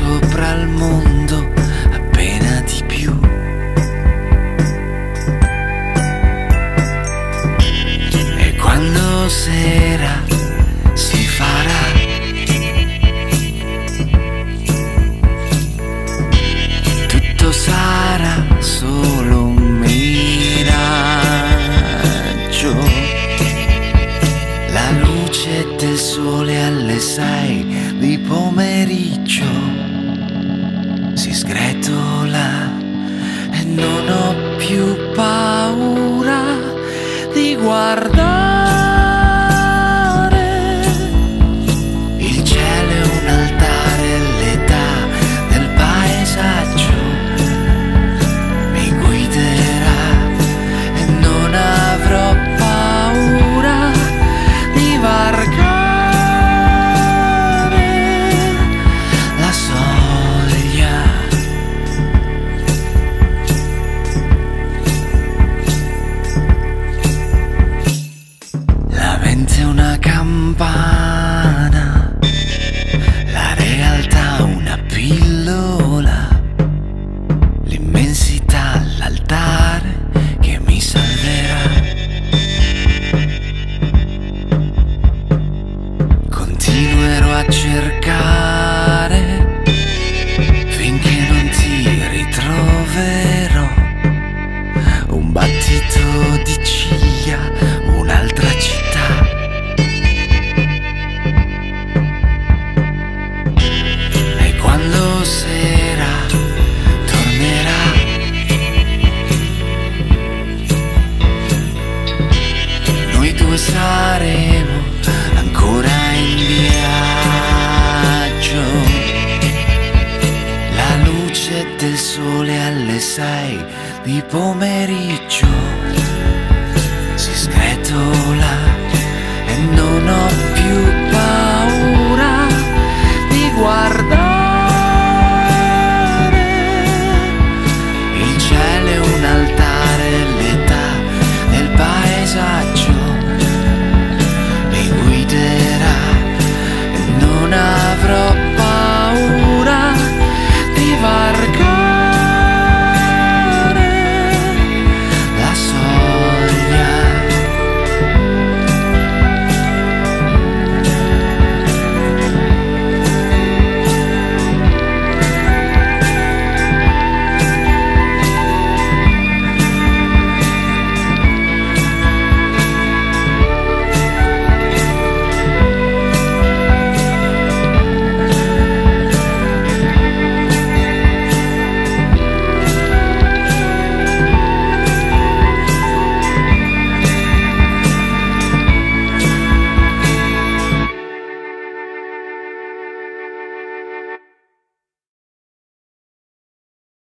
sopra il mondo appena di più. E quando sera si farà, tutto sarà solo un miraggio. La luce del sole alle 6 di pomeriggio si sgretola e non ho più paura di guardare. Il cielo è un altare, l'età del paesaggio mi guiderà e non avrò paura di varcare la soglia. La mente è una campana, la realtà una pillola, l'immensità l'altare che mi salverà. Continuerò a cercare finché non ti ritroverò. Un battito di ciglia, un'altra città. E quando sera tornerà, noi due saremo ancora in viaggio. La luce del sole alle 6 di pomeriggio si scretola